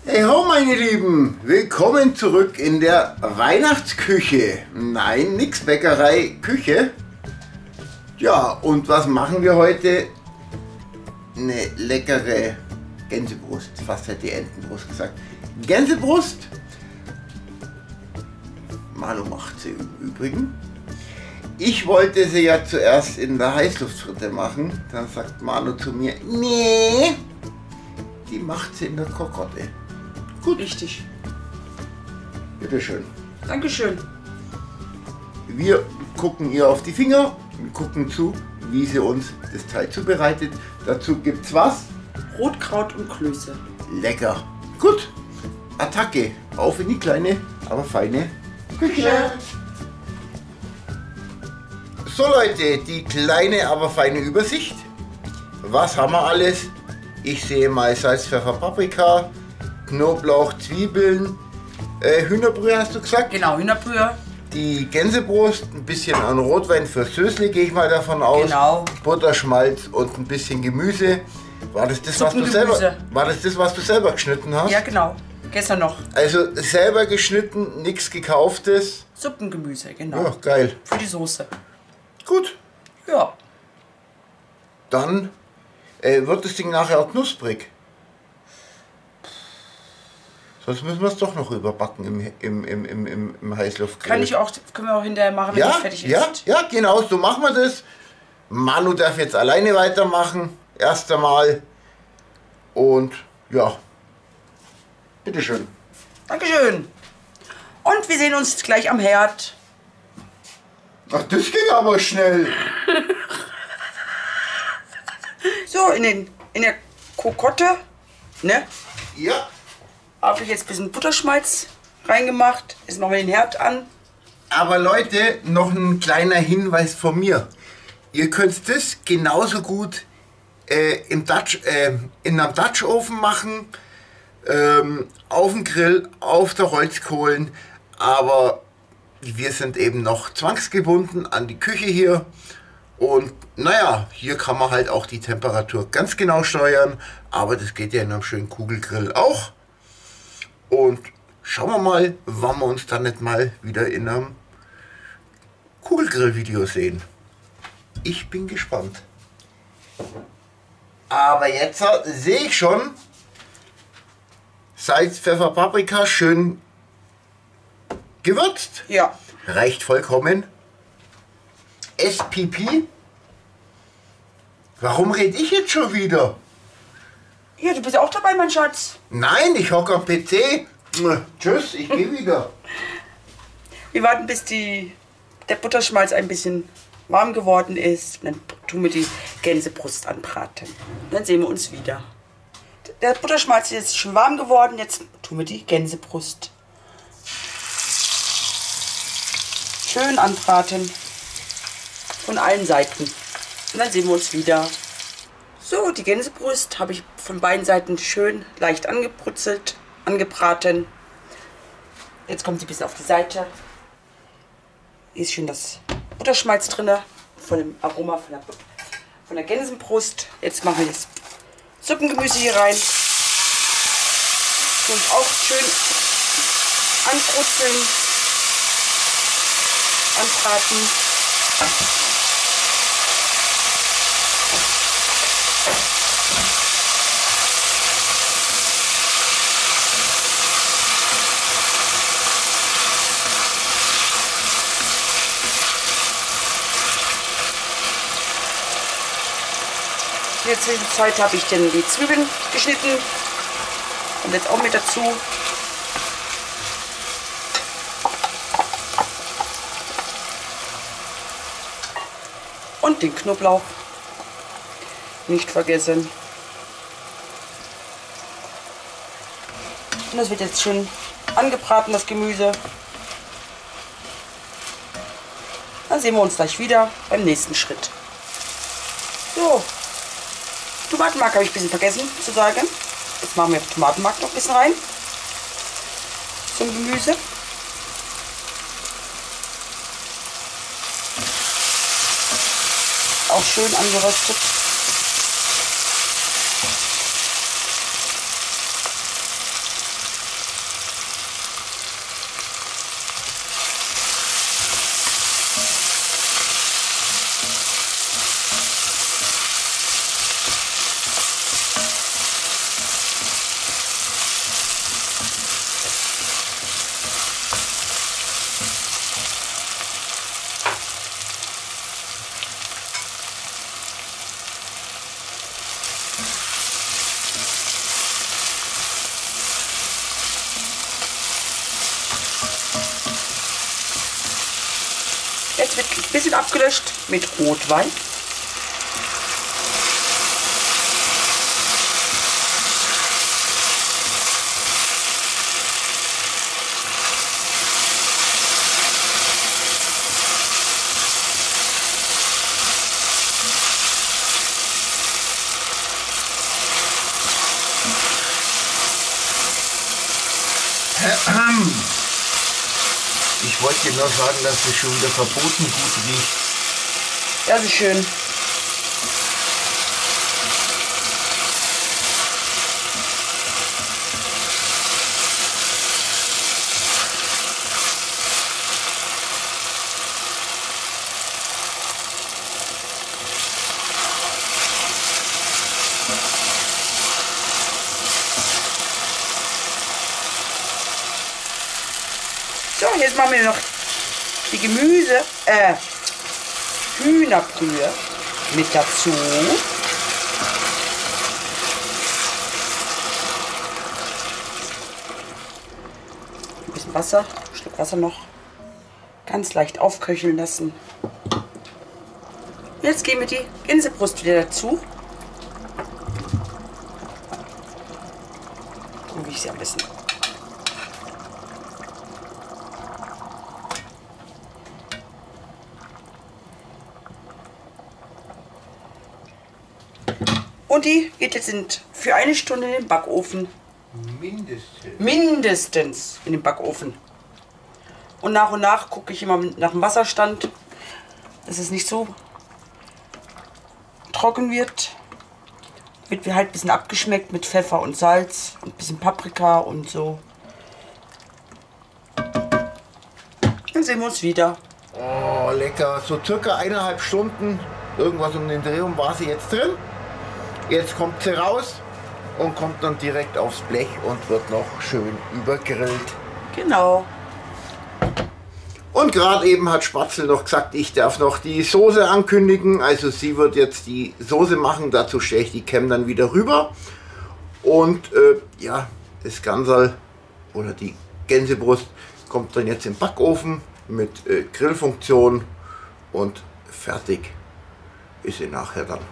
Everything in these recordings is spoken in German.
Hey ho meine Lieben, willkommen zurück in der Weihnachtsküche. Nein, nix Bäckerei, Küche. Ja, und was machen wir heute? Eine leckere Gänsebrust, fast hätte ich Entenbrust gesagt. Gänsebrust, Manu macht sie im Übrigen. Ich wollte sie ja zuerst in der Heißluftfritte machen, dann sagt Manu zu mir, nee, die macht sie in der Kokotte. Gut. Richtig. Bitteschön. Dankeschön. Wir gucken ihr auf die Finger und gucken zu, wie sie uns das Teil zubereitet. Dazu gibt's was? Rotkraut und Klöße. Lecker. Gut. Attacke. Auf in die kleine, aber feine Küche. So Leute, die kleine, aber feine Übersicht. Was haben wir alles? Ich sehe mal Salz, Pfeffer, Paprika, Knoblauch, Zwiebeln, Hühnerbrühe hast du gesagt? Genau, Hühnerbrühe. Die Gänsebrust, ein bisschen an Rotwein für Sösli, gehe ich mal davon aus. Genau. Butter, Schmalz und ein bisschen Gemüse. War das das, was du selber geschnitten hast? Ja, genau. Gestern noch. Also selber geschnitten, nichts gekauftes. Suppengemüse, genau. Ja, geil. Für die Soße. Gut. Ja. Dann wird das Ding nachher auch knusprig. Sonst müssen wir es doch noch überbacken im Heißluftgrill. Können wir auch hinterher machen, wenn es fertig ist. Ja, genau, so machen wir das. Manu darf jetzt alleine weitermachen. Erst einmal. Und ja, bitteschön. Dankeschön. Und wir sehen uns gleich am Herd. Ach, das ging aber schnell. So, in der Kokotte, ne? Ja. Habe ich jetzt ein bisschen Butterschmalz reingemacht. Jetzt machen wir den Herd an. Aber Leute, noch ein kleiner Hinweis von mir. Ihr könnt das genauso gut in einem Dutch-Ofen machen, auf dem Grill, auf der Holzkohlen. Aber wir sind eben noch zwangsgebunden an die Küche hier. Und naja, hier kann man halt auch die Temperatur ganz genau steuern. Aber das geht ja in einem schönen Kugelgrill auch. Und schauen wir mal, wann wir uns dann nicht mal wieder in einem Kugelgrill-Video sehen. Ich bin gespannt. Aber jetzt sehe ich schon, Salz, Pfeffer, Paprika schön gewürzt. Ja. Reicht vollkommen. SPP. Warum rede ich jetzt schon wieder? Ja, du bist ja auch dabei, mein Schatz. Nein, ich hocke am PC. Tschüss, ich gehe wieder. Wir warten, bis der Butterschmalz ein bisschen warm geworden ist. Und dann tun wir die Gänsebrust anbraten. Dann sehen wir uns wieder. Der Butterschmalz ist jetzt schon warm geworden. Jetzt tun wir die Gänsebrust schön anbraten. Von allen Seiten. Und dann sehen wir uns wieder. So, die Gänsebrust habe ich von beiden Seiten schön leicht angebrutzelt, angebraten. Jetzt kommt sie ein bisschen auf die Seite. Hier ist schön das Butterschmalz drin, von dem Aroma von der Gänsebrust. Jetzt machen wir das Suppengemüse hier rein. Und auch schön anbrutzeln, anbraten. In der Zwischenzeit habe ich dann die Zwiebeln geschnitten und jetzt auch mit dazu. Und den Knoblauch nicht vergessen. Und das wird jetzt schön angebraten, das Gemüse. Dann sehen wir uns gleich wieder beim nächsten Schritt. So. Tomatenmark habe ich ein bisschen vergessen zu sagen. Jetzt machen wir Tomatenmark noch ein bisschen rein zum Gemüse. Auch schön angeröstet. jetzt wird ein bisschen abgelöscht mit Rotwein. Ich wollte dir nur sagen, dass es schon wieder verboten gut riecht. Das ist schön. So, jetzt machen wir noch die Hühnerbrühe mit dazu. Ein bisschen Wasser, ein Stück Wasser noch. Ganz leicht aufköcheln lassen. Jetzt geben wir die Gänsebrust wieder dazu. Gucken, wie ich sie am besten. Und die geht jetzt für 1 Stunde in den Backofen. Mindestens in den Backofen. Und nach gucke ich immer nach dem Wasserstand, dass es nicht so trocken wird. Wird halt ein bisschen abgeschmeckt mit Pfeffer und Salz und ein bisschen Paprika und so. Dann sehen wir uns wieder. Oh, lecker. So circa 1,5 Stunden, irgendwas um den Dreh war sie jetzt drin. Jetzt kommt sie raus und kommt dann direkt aufs Blech und wird noch schön übergrillt. Genau. Und gerade eben hat Spatzel noch gesagt, ich darf noch die Soße ankündigen. Also sie wird jetzt die Soße machen, dazu stelle ich die Cam dann wieder rüber. Und ja, das Ganserl oder die Gänsebrust kommt dann jetzt im Backofen mit Grillfunktion und fertig ist sie nachher dann.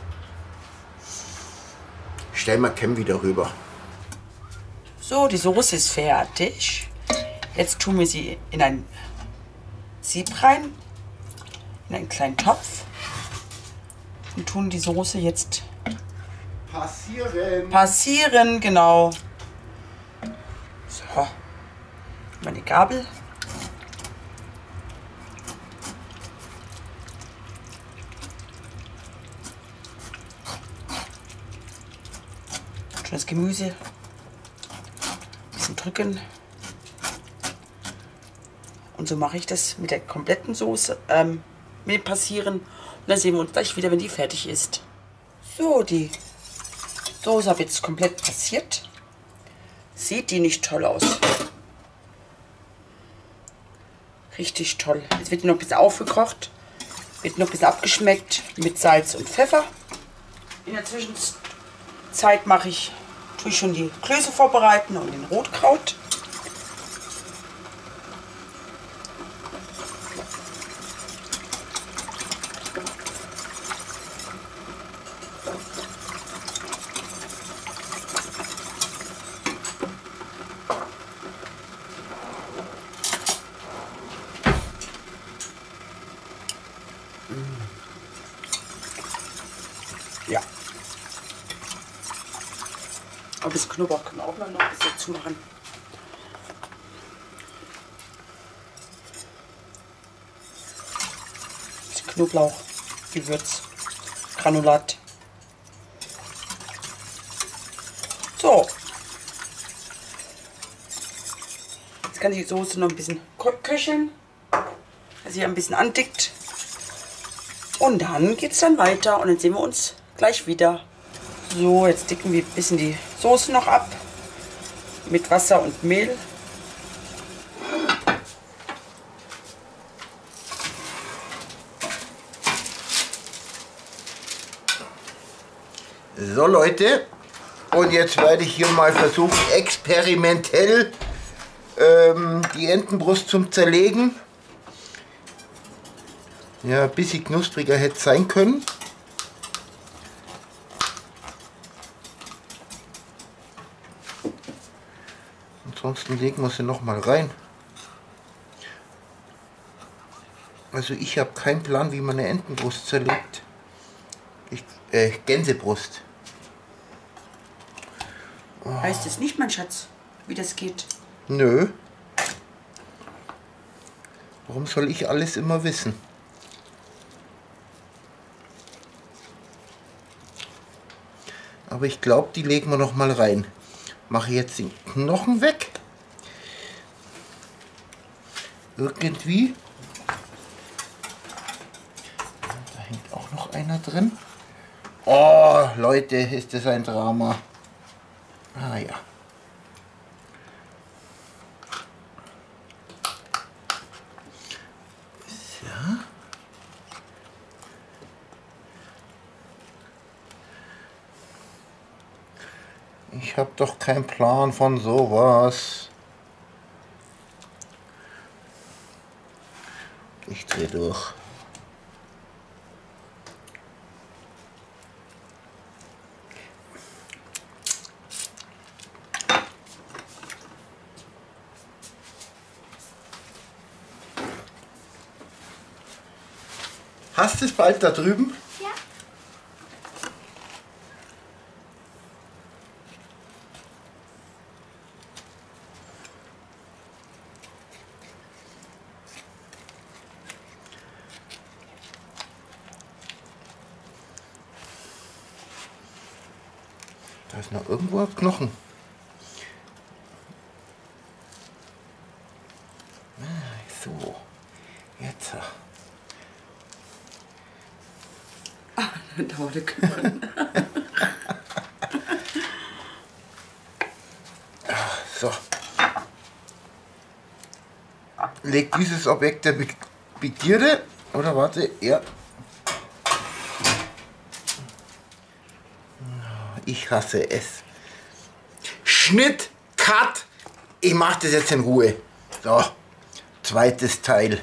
Stellen wir Cam wieder rüber. So, die Soße ist fertig. Jetzt tun wir sie in ein Sieb rein, in einen kleinen Topf und tun die Soße jetzt passieren, genau. So, meine Gabel. Das Gemüse ein bisschen drücken. Und so mache ich das mit der kompletten Soße, mit dem Passieren. Und dann sehen wir uns gleich wieder, wenn die fertig ist. So, die Soße habe ich jetzt komplett passiert. Sieht die nicht toll aus? Richtig toll. Jetzt wird die noch ein bisschen aufgekocht. Wird noch ein bisschen abgeschmeckt mit Salz und Pfeffer. In der Zwischenzeit tue ich schon die Klöße vorbereiten und den Rotkraut. Ja. Aber das Knoblauch können wir auch noch ein bisschen dazu machen. Das Knoblauch, Gewürz, Granulat. So. Jetzt kann die Soße noch ein bisschen köcheln, dass sie ein bisschen andickt. Und dann geht es dann weiter und dann sehen wir uns gleich wieder. So, jetzt dicken wir ein bisschen die Soße noch ab mit Wasser und Mehl. So Leute, und jetzt werde ich hier mal versuchen, experimentell die Entenbrust zum Zerlegen. Ja, ein bisschen knuspriger hätte es sein können. Ansonsten legen wir sie noch mal rein. Also ich habe keinen Plan, wie man eine Entenbrust zerlegt. Gänsebrust. Heißt es nicht, mein Schatz, wie das geht? Nö. Warum soll ich alles immer wissen? Aber ich glaube, die legen wir noch mal rein. Mache jetzt den Knochen weg. Irgendwie. Da hängt auch noch einer drin. Oh, Leute, ist das ein Drama. Ah ja. So. Ich habe doch keinen Plan von sowas. Ich drehe durch. Hast du es bald da drüben? Ja. Da ist noch irgendwo ein Knochen. So, jetzt. Da war der Knochen. So. Legt dieses Objekt der Begierde, oder warte, ja. Ich hasse es. Schnitt, Cut. Ich mache das jetzt in Ruhe. So, zweites Teil.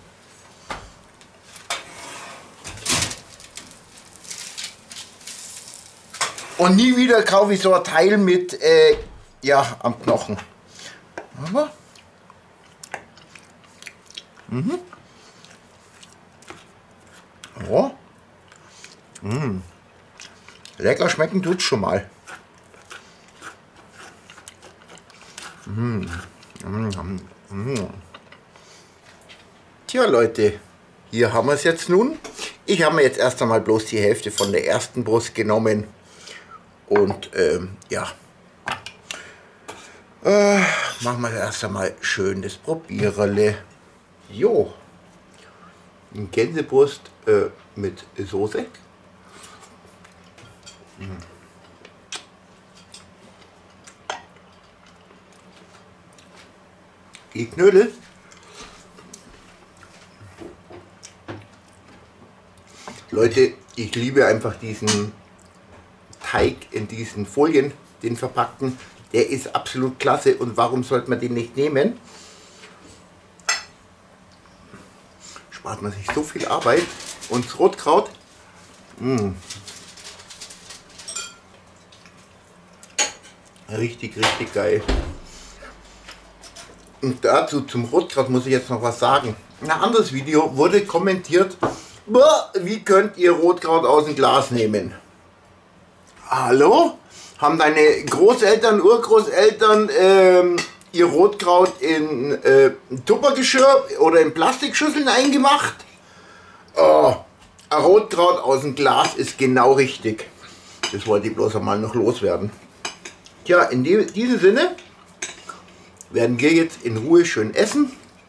Und nie wieder kaufe ich so ein Teil mit, ja, am Knochen. Aber, oh. Lecker schmecken tut schon mal. Tja Leute, hier haben wir es jetzt nun. Ich habe mir jetzt erst einmal bloß die Hälfte von der ersten Brust genommen. Und ja, machen wir erst einmal schön das Probiererle. Jo, eine Gänsebrust mit Soße. Die Knödel. Leute, ich liebe einfach diesen Teig in diesen Folien, den verpackten. Der ist absolut klasse und warum sollte man den nicht nehmen? Spart man sich so viel Arbeit. Und das Rotkraut, richtig, richtig geil. Und dazu zum Rotkraut muss ich jetzt noch was sagen. Ein anderes Video wurde kommentiert, boah, wie könnt ihr Rotkraut aus dem Glas nehmen? Hallo? Haben deine Großeltern, Urgroßeltern ihr Rotkraut in Tuppergeschirr oder in Plastikschüsseln eingemacht? Oh, ein Rotkraut aus dem Glas ist genau richtig. Das wollte ich bloß einmal noch loswerden. Tja, in diesem Sinne werden wir jetzt in Ruhe schön essen.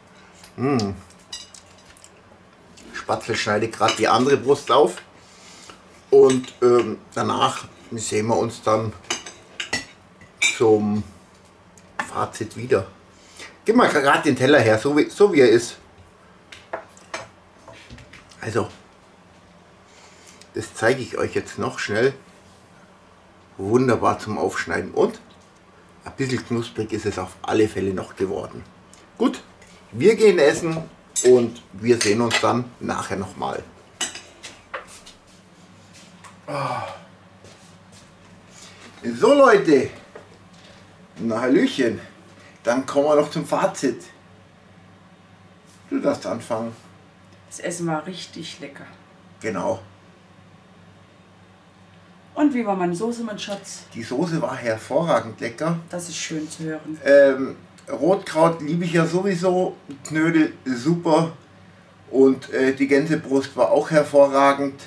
Spatzel schneide gerade die andere Brust auf. Und danach sehen wir uns dann zum Fazit wieder. Gib mal gerade den Teller her, so wie er ist. Also, das zeige ich euch jetzt noch schnell. Wunderbar zum Aufschneiden und ein bisschen knusprig ist es auf alle Fälle noch geworden. Gut, wir gehen essen Und wir sehen uns dann nachher nochmal. So Leute, na Hallöchen, dann kommen wir noch zum Fazit. Du darfst anfangen. Das Essen war richtig lecker. Genau. Und wie war meine Soße, mein Schatz? Die Soße war hervorragend lecker. Das ist schön zu hören. Rotkraut liebe ich ja sowieso, Knödel super und die Gänsebrust war auch hervorragend.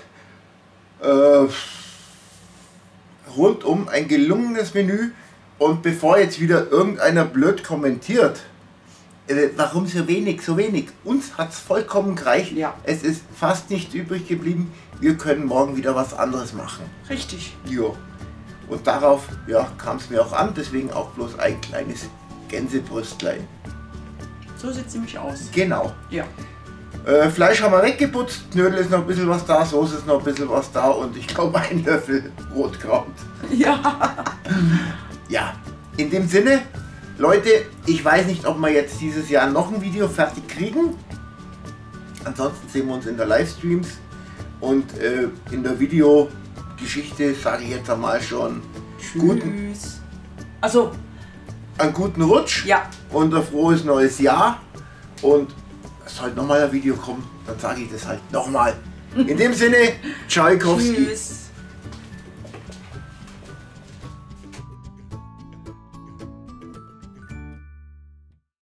Rundum ein gelungenes Menü. Und bevor jetzt wieder irgendeiner blöd kommentiert, warum so wenig, uns hat es vollkommen gereicht. Ja. Es ist fast nichts übrig geblieben. Wir können morgen wieder was anderes machen. Richtig. Ja. Und darauf kam es mir auch an, deswegen auch bloß ein kleines Gänsebrüstlein. So sieht es nämlich aus. Genau. Ja. Fleisch haben wir weggeputzt, Knödel ist noch ein bisschen was da, Soße ist noch ein bisschen was da und ich glaube ein Löffel Rotkraut. Ja. Ja, in dem Sinne, Leute, ich weiß nicht, ob wir jetzt dieses Jahr noch ein Video fertig kriegen. Ansonsten sehen wir uns in der Livestreams und in der Videogeschichte sage ich jetzt einmal schon Tschüss. Also, einen guten Rutsch ja. und ein frohes neues Jahr. Und es sollte nochmal ein Video kommen, dann sage ich das halt nochmal. In dem Sinne, Tschaikowski. Tschüss.